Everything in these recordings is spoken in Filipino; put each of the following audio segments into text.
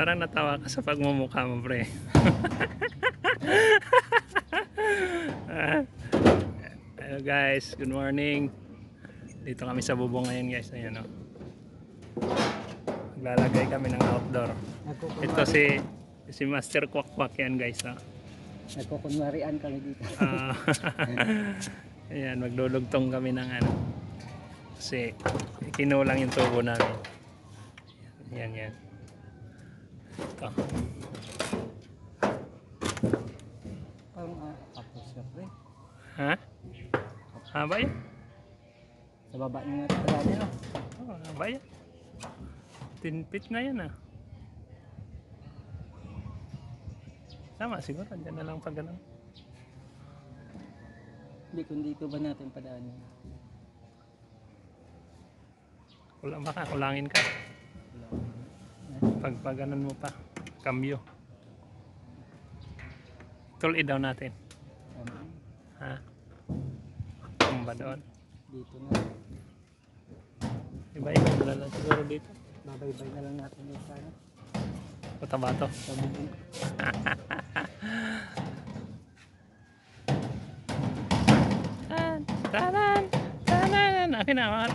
Parang natawa ka sa pagmumukha mo, pre. Hello guys, good morning. Dito kami sa bubong ngayon guys. Ayan o. Maglalagay kami ng outdoor. Ito si Master Kwak Kwak yan guys. Oh. Nagkukunwarian kami dito. Ayan, maglulugtong kami ng ano. Kasi kinulang yung tubo namin. Yan. Ito. Parang tapos ka pre. Ha? Haba yan? Sa baba nyo nga pala nyo. Oh, haba yan. 10 feet na yan ah. Tama siguro, dyan na lang pag ganun. Hindi, kung dito ba natin padaanin? Baka kulangin ka. Pag ganun mo pa. Cambio. Tuloy daw natin. Ha? Tumba doon. Dito na. Iba-iba na lang siguro dito. Babaybay na lang natin yung sana. Patabato. Sa bubong. Tanan! Tanan! Akin na, mahal.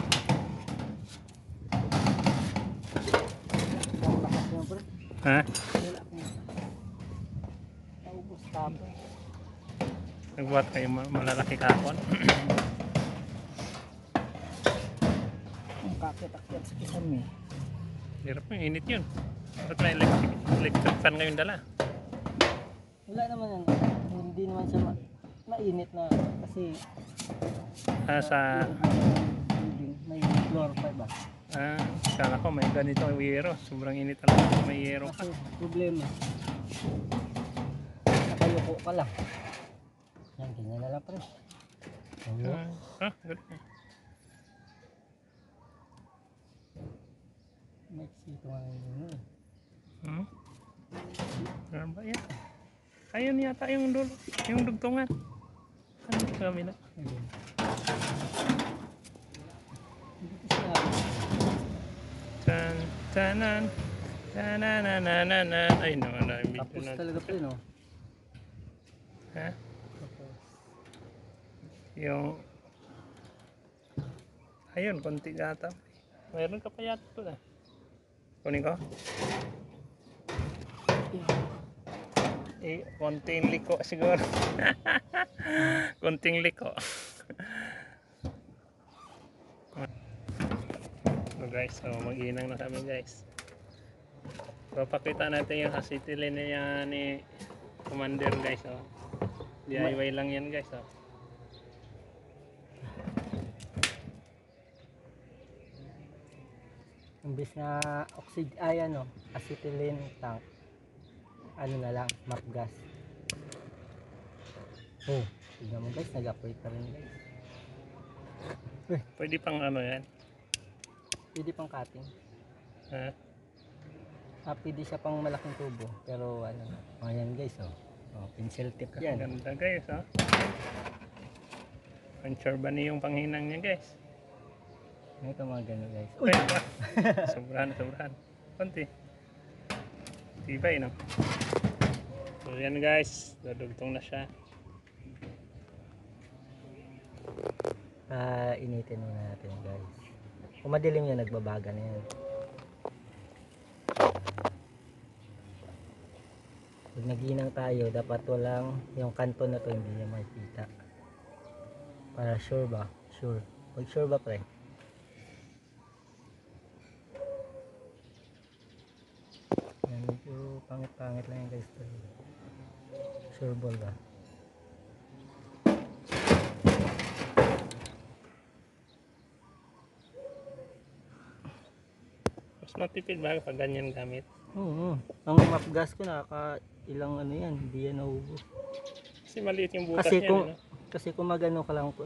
Ang lakas nyo pre. Ha? Wala akong naubos tapos. Nagbuhat kayo malalaki kahapon. Ang kakit-akit sa kisan eh. Hirap mo, init yun. Ba't may electric fan ngayong dala? Wala naman yan. Hindi naman siya mainit na kasi Sa may floor 5 ba? kala ko may ganito yung yero. Sobrang init talaga may yero ka. Kasi problema. Nakayuko ka lang. Yan, ganyan na lang pre. Ganun. Mexico nga yun. Ano ba yan? Ayun yata yung dulo, yung dugtungan. Ano kami na? Tanan. Tanananananan. Ay no, Tapos talaga pre no? Ha? Yung ayun, konti yata. Mayroon ka pa yata ito na. Kunin ko? Konting liko siguro. Konting liko. So guys, so mag-inang na kami guys. Papakita natin yung acetylen niya ni Commander guys. Oh. DIY lang yan guys. Oh. Imbis na acetylene tank, ano na lang, map gas. Oh, tignan mo guys, nag-apoy pa rin guys. Pwede pang ano yan? Pwede pang cutting. Ha? Pwede siya pang malaking tubo, pero ano, ayan guys oh, pencil tip yan. Ganda guys oh. Puncture ba niyo yung panghinang niya guys? Ito mga gano'n guys. Uy! Sobrahan. Konti. Tibay no? So yan guys, dadugtong na siya. Initin muna natin guys. Kung madilim yan, nagbabaga na yan. Pag naginang tayo, dapat walang yung kanto na to hindi niya makikita. Para sure ba? Sure. Pag sure ba pre? Yan, medyo pangit-pangit lang yan guys. Sure ball ba? Mas matipid ba pag ganyan gamit? Oo. Ang map gas ko nakaka ilang ano yan, hindi yan naubos. Kasi maliit yung butas Kasi niya. kung No? kasi kung magano ka lang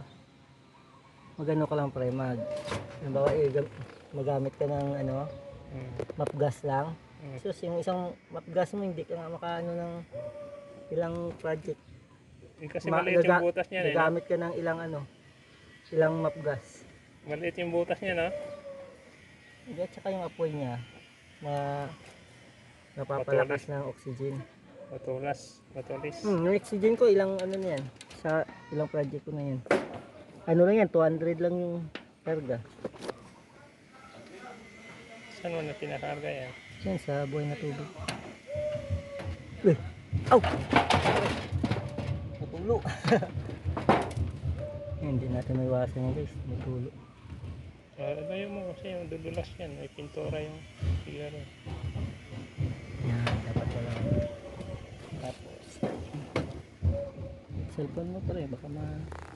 pre halimbawa magamit ka ng ano map gas lang. So yung isang map gas mo hindi ka nga makaano ng ilang project. Kasi maliit yung butas niya. Gagamit ka ng ilang map gas. Maliit yung butas niya no? At saka yung apoy niya Napapalakas ng oxygen. Matulis. Yung oxygen ko ilang ano na yan. Sa ilang project ko na yan. Ano lang yan, 200 lang yung karga. Saan mo na pinakarga yan? Yan sa buhay na tubig. Uy! Aw! Natulo. Hindi natin maiwasan yan guys. Natulo. Ayaw mo kasi yung dudulas yan. May pintura yung sigaro. Yan, dapat wala. Tapos, cellphone mo pala baka ma...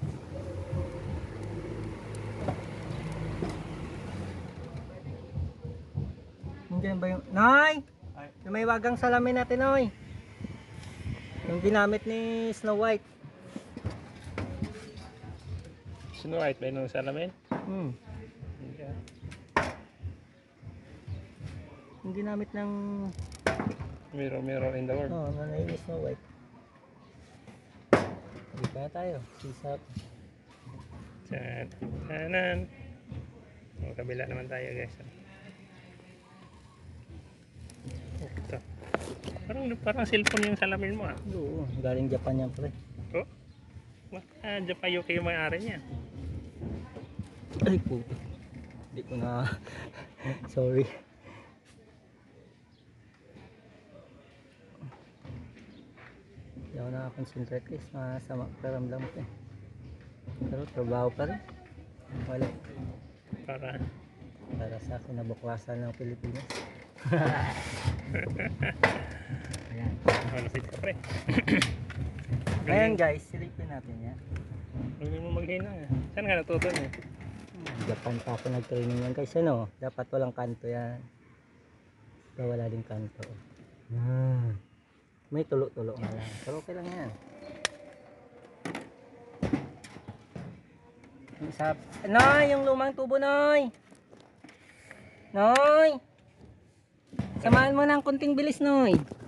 Nandiyan ba yung... Nay! Yung may wagang salamin natin, Noy. Yung ginamit ni Snow White. Snow White ba yung salamin? Hindi ah. Yung ginamit ng... Mirror in the world. Oh, nanay ni Snow White. Hindi pa tayo. Sisap. Kanan. Kabila naman tayo guys. Ito. Parang cellphone yung salamin mo ah. Oo, galing Japan yan pre. Oh? Japan UK yung may-ari niya. Ay po. Hindi ko na... Sorry. Hindi ako nakakonsentrate guys. Masama karamdam ko eh. Pero trabaho pa rin. Wala. Para sa akin nabuklasan ng Pilipinas. Ayan. Malapit ka pre. Ayan guys, silipin natin yan. Huwag mo maghina ah. Saan ka natuto niya? Japan pa ako nag-training yan guys. Ano? Dapat walang kanto yan. Dapat wala din kanto. May tulo-tulo nga lang. Pero okay lang yan. Noy! Yung lumang tubo, Noy! Noy! Samahan mo ng kunting bilis, Noy!